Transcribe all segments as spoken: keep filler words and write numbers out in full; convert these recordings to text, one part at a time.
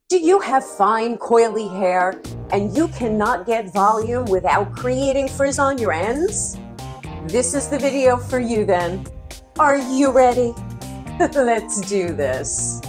Do you have fine, coily hair and you cannot get volume without creating frizz on your ends? This is the video for you then. Are you ready? Let's do this.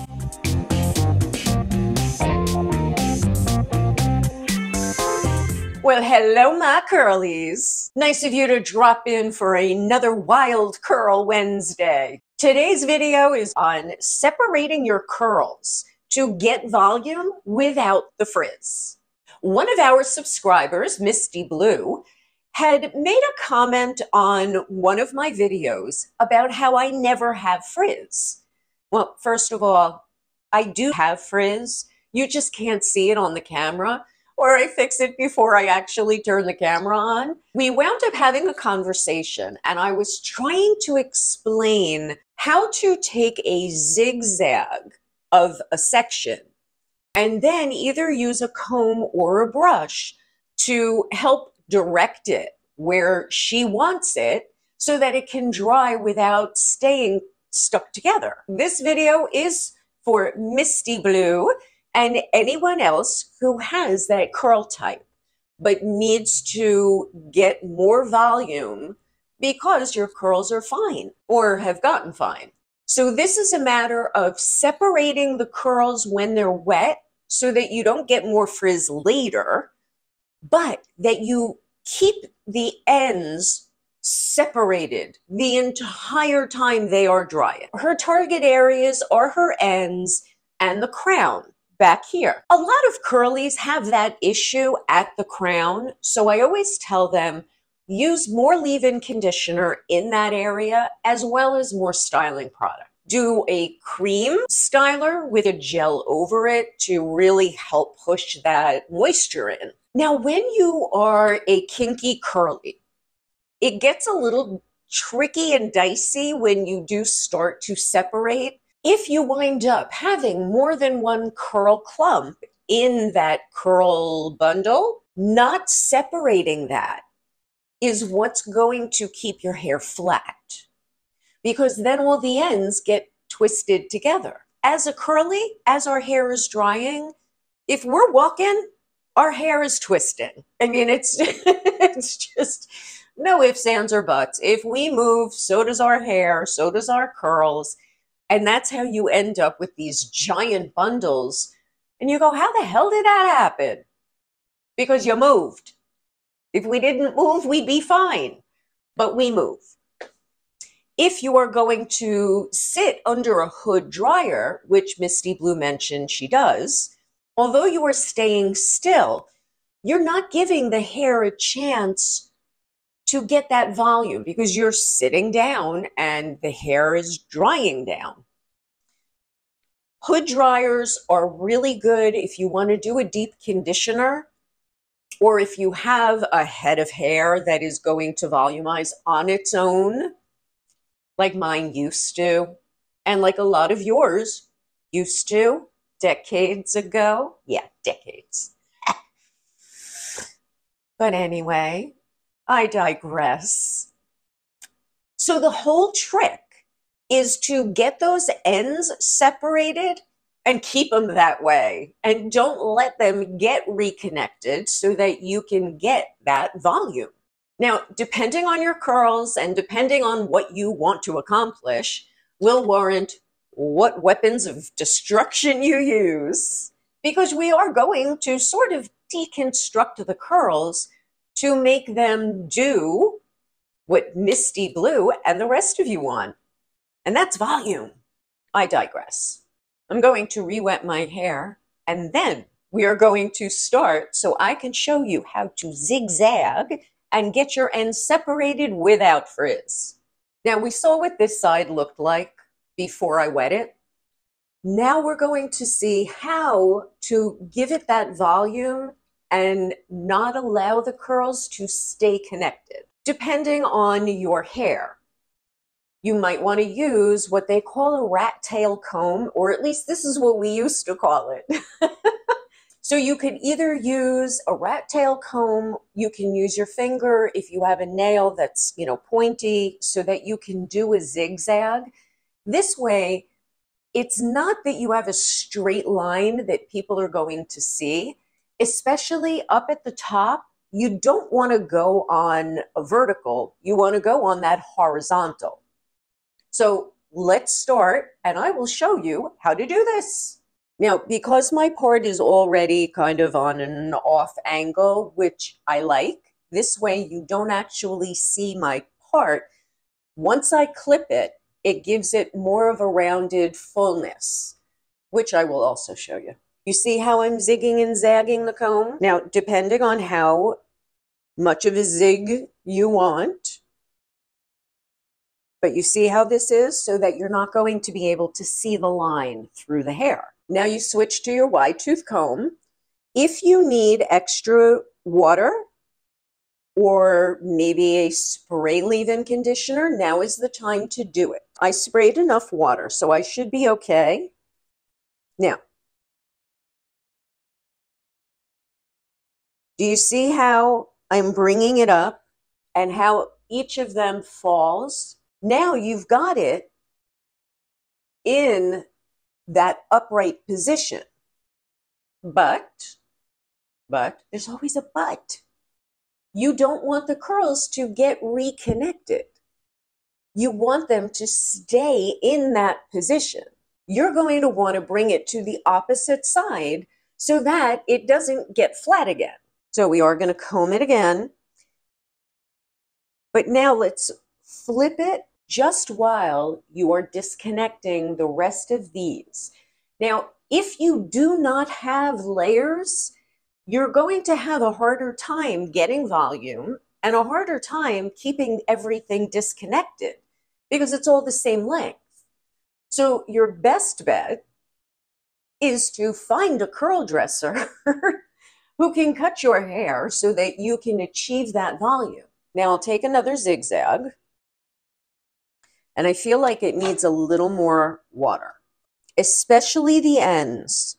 Well, hello, my curlies. Nice of you to drop in for another Wild Curl Wednesday. Today's video is on separating your curls to get volume without the frizz. One of our subscribers, Misty Blue, had made a comment on one of my videos about how I never have frizz. Well, first of all, I do have frizz. You just can't see it on the camera, or I fix it before I actually turn the camera on. We wound up having a conversation, and I was trying to explain how to take a zigzag of a section and then either use a comb or a brush to help direct it where she wants it so that it can dry without staying stuck together. This video is for Misty Blue and anyone else who has that curl type but needs to get more volume because your curls are fine or have gotten fine. So this is a matter of separating the curls when they're wet so that you don't get more frizz later, but that you keep the ends separated the entire time they are drying. Her target areas are her ends and the crown back here. A lot of curlies have that issue at the crown, so I always tell them, use more leave-in conditioner in that area as well as more styling product. Do a cream styler with a gel over it to really help push that moisture in. Now, when you are a kinky curly, it gets a little tricky and dicey when you do start to separate. If you wind up having more than one curl clump in that curl bundle, not separating that is what's going to keep your hair flat, because then all the ends get twisted together. As a curly, as our hair is drying, if we're walking, our hair is twisting. I mean, it's, it's just no ifs, ands, or buts. If we move, so does our hair, so does our curls. And that's how you end up with these giant bundles. And you go, how the hell did that happen? Because you moved. If we didn't move, we'd be fine, but we move. If you are going to sit under a hood dryer, which Misty Blue mentioned she does, although you are staying still, you're not giving the hair a chance to get that volume because you're sitting down and the hair is drying down. Hood dryers are really good if you want to do a deep conditioner, or if you have a head of hair that is going to volumize on its own, like mine used to, and like a lot of yours used to decades ago. Yeah, decades. But anyway, I digress. So the whole trick is to get those ends separated and keep them that way, and don't let them get reconnected so that you can get that volume. Now, depending on your curls and depending on what you want to accomplish will warrant what weapons of destruction you use, because we are going to sort of deconstruct the curls to make them do what Misty Blue and the rest of you want, and that's volume. I digress. I'm going to re-wet my hair, and then we are going to start so I can show you how to zigzag and get your ends separated without frizz. Now, we saw what this side looked like before I wet it. Now we're going to see how to give it that volume and not allow the curls to stay connected. Depending on your hair, you might want to use what they call a rat tail comb, or at least this is what we used to call it. So you could either use a rat tail comb, you can use your finger if you have a nail that's, you know, pointy, so that you can do a zigzag. This way, it's not that you have a straight line that people are going to see, especially up at the top. You don't want to go on a vertical. You want to go on that horizontal. So let's start, and I will show you how to do this. Now, because my part is already kind of on an off angle, which I like, this way you don't actually see my part. Once I clip it, it gives it more of a rounded fullness, which I will also show you. You see how I'm zigging and zagging the comb? Now, depending on how much of a zig you want, but you see how this is, so that you're not going to be able to see the line through the hair. Now you switch to your wide tooth comb. If you need extra water or maybe a spray leave-in conditioner, now is the time to do it. I sprayed enough water, so I should be okay. Now, do you see how I'm bringing it up and how each of them falls? Now you've got it in that upright position. But, but, there's always a but. You don't want the curls to get reconnected. You want them to stay in that position. You're going to want to bring it to the opposite side so that it doesn't get flat again. So we are going to comb it again. But now let's flip it just while you are disconnecting the rest of these. Now, if you do not have layers, you're going to have a harder time getting volume and a harder time keeping everything disconnected because it's all the same length. So your best bet is to find a curl dresser who can cut your hair so that you can achieve that volume. Now I'll take another zigzag, and I feel like it needs a little more water, especially the ends.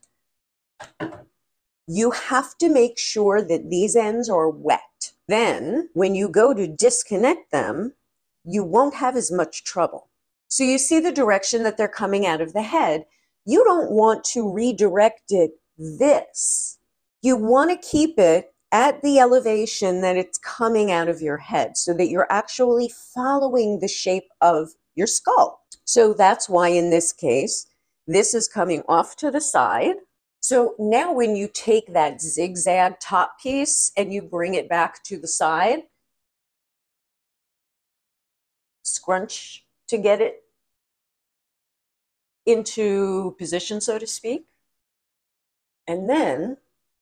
You have to make sure that these ends are wet. Then, when you go to disconnect them, you won't have as much trouble. So you see the direction that they're coming out of the head. You don't want to redirect it this. You want to keep it at the elevation that it's coming out of your head so that you're actually following the shape of your skull. So that's why in this case, this is coming off to the side. So now when you take that zigzag top piece and you bring it back to the side, scrunch to get it into position, so to speak. And then,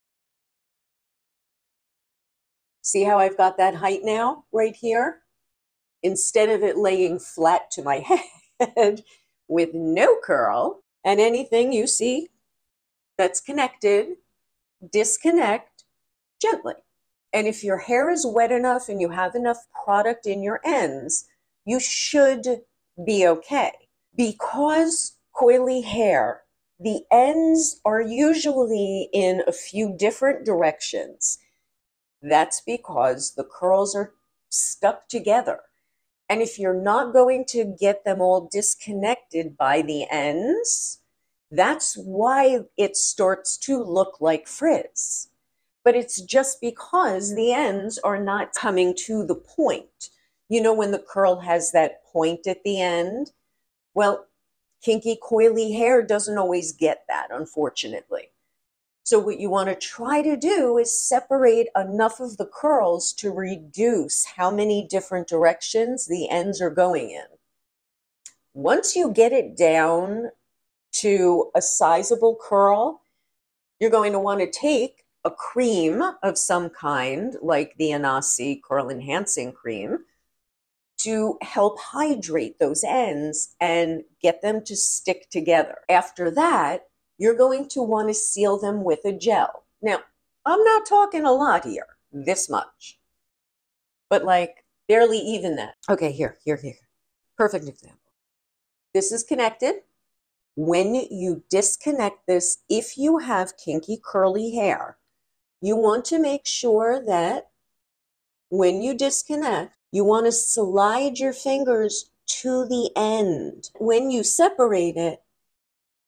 see how I've got that height now right here? Instead of it laying flat to my head with no curl, and anything you see that's connected, disconnect gently. And if your hair is wet enough and you have enough product in your ends, you should be okay. Because coily hair, the ends are usually in a few different directions. That's because the curls are stuck together. And if you're not going to get them all disconnected by the ends, that's why it starts to look like frizz. But it's just because the ends are not coming to the point. You know, when the curl has that point at the end? Well, kinky, coily hair doesn't always get that, unfortunately. So what you want to try to do is separate enough of the curls to reduce how many different directions the ends are going in. Once you get it down to a sizable curl, you're going to want to take a cream of some kind, like the Anasi Curl Enhancing Cream, to help hydrate those ends and get them to stick together. After that, you're going to want to seal them with a gel. Now, I'm not talking a lot here, this much, but like barely even that. Okay, here, here, here. Perfect example. This is connected. When you disconnect this, if you have kinky curly hair, you want to make sure that when you disconnect, you want to slide your fingers to the end. When you separate it,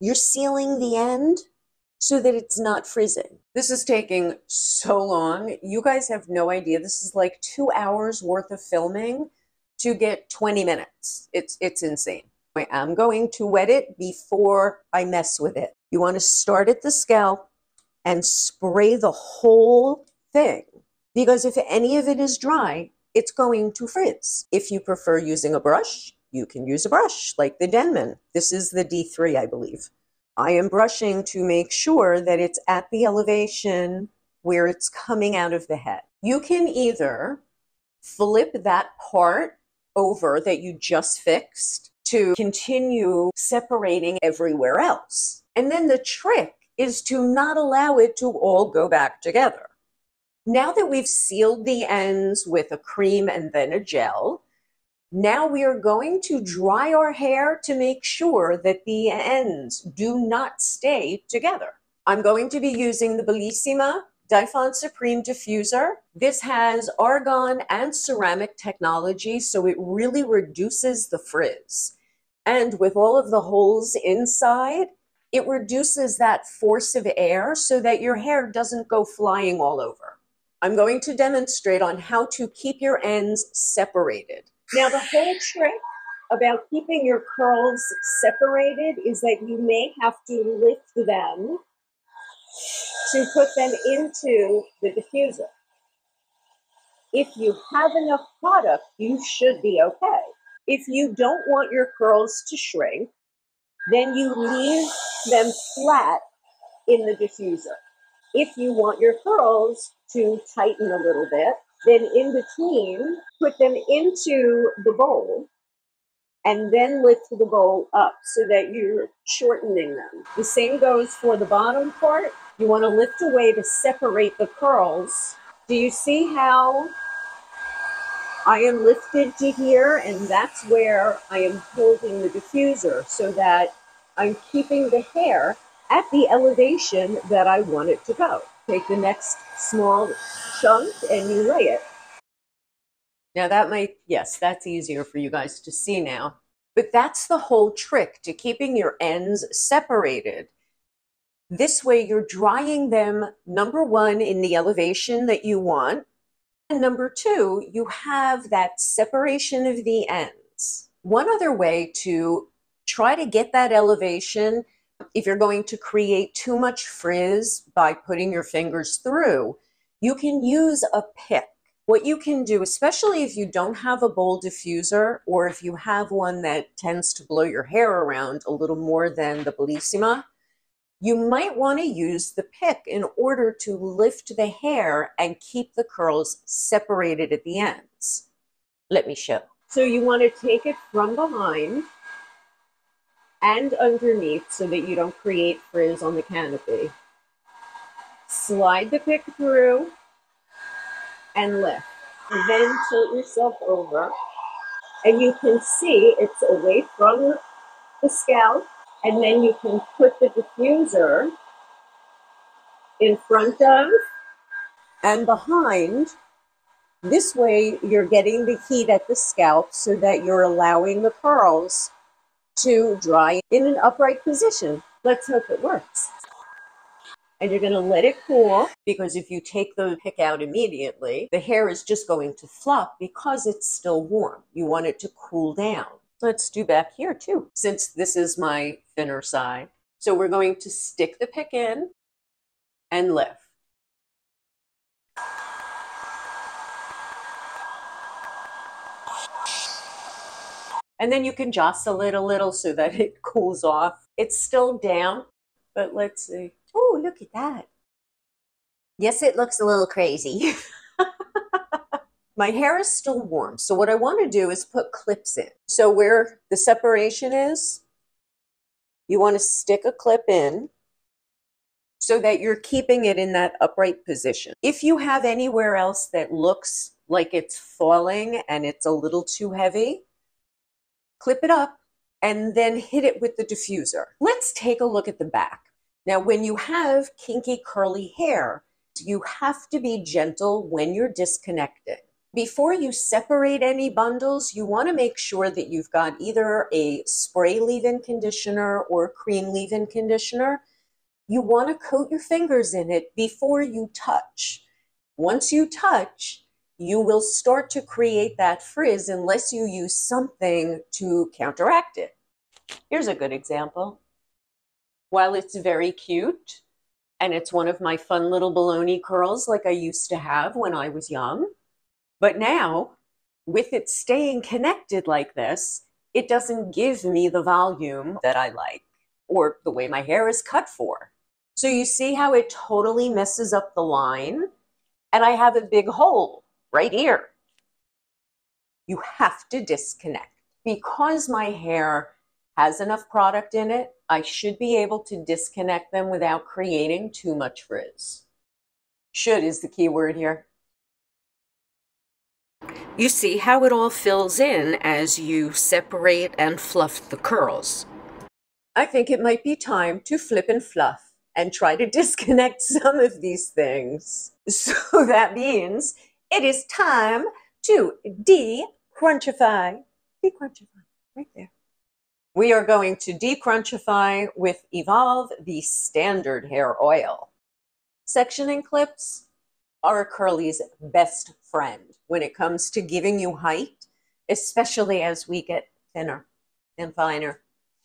You're sealing the end so that it's not frizzing. This is taking so long. You guys have no idea. This is like two hours worth of filming to get twenty minutes. It's, it's insane. I am going to wet it before I mess with it. You want to start at the scalp and spray the whole thing, because if any of it is dry, it's going to frizz. If you prefer using a brush, you can use a brush like the Denman. This is the D three, I believe. I am brushing to make sure that it's at the elevation where it's coming out of the head. You can either flip that part over that you just fixed to continue separating everywhere else. And then the trick is to not allow it to all go back together. Now that we've sealed the ends with a cream and then a gel, now we are going to dry our hair to make sure that the ends do not stay together. I'm going to be using the Bellissima Dyphon Supreme Diffuser. This has argon and ceramic technology, so it really reduces the frizz. And with all of the holes inside, it reduces that force of air so that your hair doesn't go flying all over. I'm going to demonstrate on how to keep your ends separated. Now, the whole trick about keeping your curls separated is that you may have to lift them to put them into the diffuser. If you have enough product, you should be okay. If you don't want your curls to shrink, then you leave them flat in the diffuser. If you want your curls to tighten a little bit, then in between, put them into the bowl and then lift the bowl up so that you're shortening them. The same goes for the bottom part. You want to lift away to separate the curls. Do you see how I am lifted to here? And that's where I am holding the diffuser so that I'm keeping the hair at the elevation that I want it to go. Take the next small chunk and you lay it. Now that might, yes, that's easier for you guys to see now. But that's the whole trick to keeping your ends separated. This way you're drying them, number one, in the elevation that you want. And number two, you have that separation of the ends. One other way to try to get that elevation, if you're going to create too much frizz by putting your fingers through, you can use a pick. What you can do, especially if you don't have a bowl diffuser or if you have one that tends to blow your hair around a little more than the Bellissima, you might want to use the pick in order to lift the hair and keep the curls separated at the ends. Let me show. So you want to take it from behind and underneath so that you don't create frizz on the canopy. Slide the pick through and lift. And then tilt yourself over. And you can see it's away from the scalp. And then you can put the diffuser in front of and behind. This way you're getting the heat at the scalp so that you're allowing the curls to dry in an upright position. Let's hope it works. And you're going to let it cool, because if you take the pick out immediately, the hair is just going to flop because it's still warm. You want it to cool down. Let's do back here too, since this is my thinner side. So we're going to stick the pick in and lift. And then you can jostle it a little so that it cools off. It's still damp, but let's see. Oh, look at that. Yes, it looks a little crazy. My hair is still warm, so what I want to do is put clips in. So where the separation is, you want to stick a clip in so that you're keeping it in that upright position. If you have anywhere else that looks like it's falling and it's a little too heavy, clip it up and then hit it with the diffuser. Let's take a look at the back. Now, when you have kinky curly hair, you have to be gentle when you're disconnecting. Before you separate any bundles, you want to make sure that you've got either a spray leave-in conditioner or cream leave-in conditioner. You want to coat your fingers in it before you touch. Once you touch, you will start to create that frizz unless you use something to counteract it. Here's a good example. While it's very cute, and it's one of my fun little baloney curls like I used to have when I was young, but now, with it staying connected like this, it doesn't give me the volume that I like or the way my hair is cut for. So you see how it totally messes up the line? And I have a big hole right here. You have to disconnect. Because my hair has enough product in it, I should be able to disconnect them without creating too much frizz. Should is the key word here. You see how it all fills in as you separate and fluff the curls. I think it might be time to flip and fluff and try to disconnect some of these things. So that means it is time to de-crunchify. De-crunchify, right there. We are going to de-crunchify with Evolve, the standard hair oil. Sectioning clips are a curly's best friend when it comes to giving you height, especially as we get thinner and finer.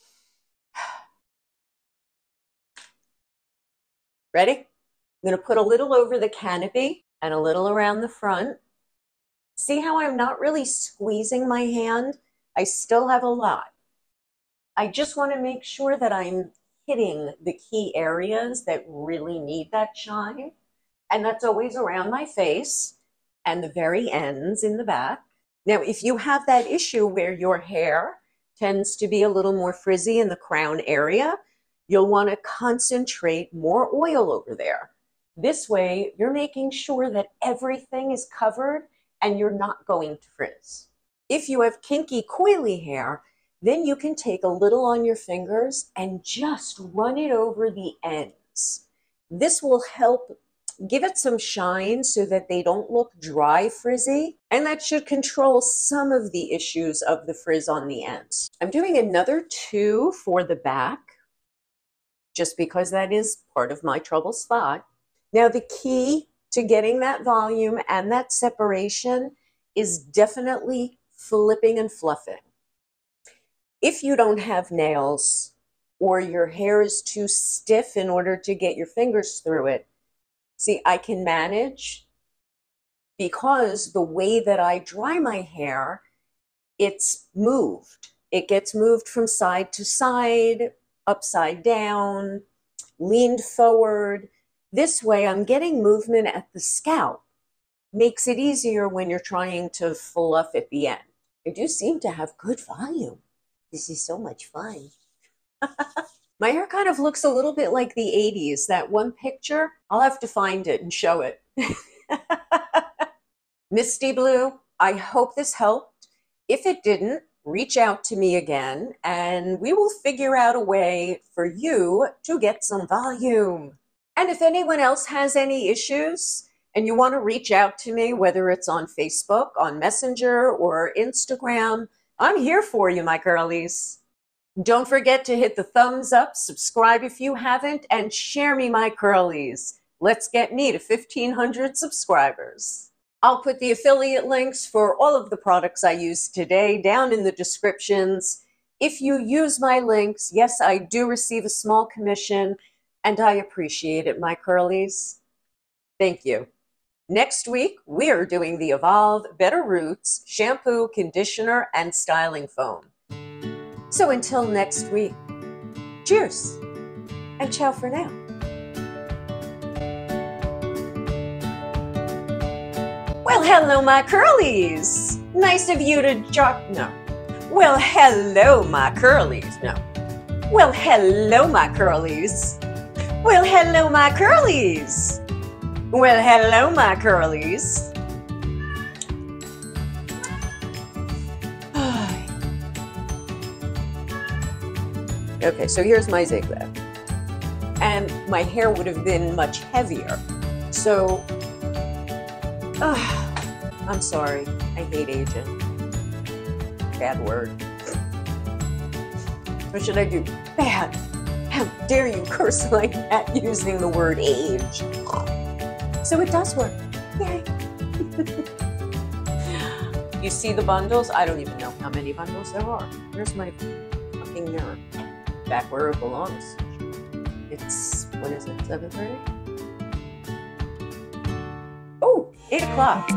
Ready? I'm going to put a little over the canopy and a little around the front. See how I'm not really squeezing my hand? I still have a lot. I just want to make sure that I'm hitting the key areas that really need that shine. And that's always around my face and the very ends in the back. Now, if you have that issue where your hair tends to be a little more frizzy in the crown area, you'll want to concentrate more oil over there. This way, you're making sure that everything is covered and you're not going to frizz. If you have kinky, coily hair, then you can take a little on your fingers and just run it over the ends. This will help give it some shine so that they don't look dry frizzy, and that should control some of the issues of the frizz on the ends. I'm doing another two for the back, just because that is part of my trouble spot. Now, the key to getting that volume and that separation is definitely flipping and fluffing. If you don't have nails or your hair is too stiff in order to get your fingers through it, see, I can manage because the way that I dry my hair, it's moved. It gets moved from side to side, upside down, leaned forward. This way I'm getting movement at the scalp. Makes it easier when you're trying to fluff at the end. I do seem to have good volume. This is so much fun. My hair kind of looks a little bit like the eighties. That one picture, I'll have to find it and show it. Misty Blue, I hope this helped. If it didn't, reach out to me again and we will figure out a way for you to get some volume. And if anyone else has any issues and you want to reach out to me, whether it's on Facebook, on Messenger, or Instagram, I'm here for you, my curlies. Don't forget to hit the thumbs up, subscribe if you haven't, and share me, my curlies. Let's get me to fifteen hundred subscribers. I'll put the affiliate links for all of the products I used today down in the descriptions. If you use my links, yes, I do receive a small commission, and I appreciate it, my curlies. Thank you. Next week, we are doing the Evolve Better Roots Shampoo, Conditioner, and Styling Foam. So until next week, cheers, and ciao for now. Well, hello, my curlies. Nice of you to drop, no. Well, hello, my curlies, no. Well, hello, my curlies. Well, hello, my curlies. Well, hello, my curlies. Okay, so here's my zigzag. And my hair would have been much heavier. So, uh, I'm sorry. I hate aging. Bad word. What should I do? Bad. How dare you curse like that using the word age? So it does work. Yay. You see the bundles? I don't even know how many bundles there are. Where's my fucking mirror? Back where it belongs. It's, what is it, seven thirty? Oh, eight o'clock.